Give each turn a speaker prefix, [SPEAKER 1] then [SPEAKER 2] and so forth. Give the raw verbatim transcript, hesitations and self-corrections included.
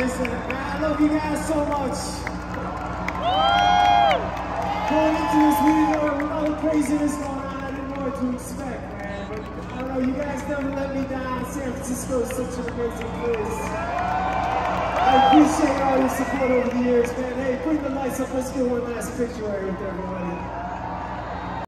[SPEAKER 1] Listen, man, I love you guys so much. Going into this week with all the craziness going on, I didn't know what to expect, man. But I don't know, you guys never let me down. San Francisco is such an amazing place. I appreciate all your support over the years, man. Hey, bring the lights up. Let's get one last picture right with everybody.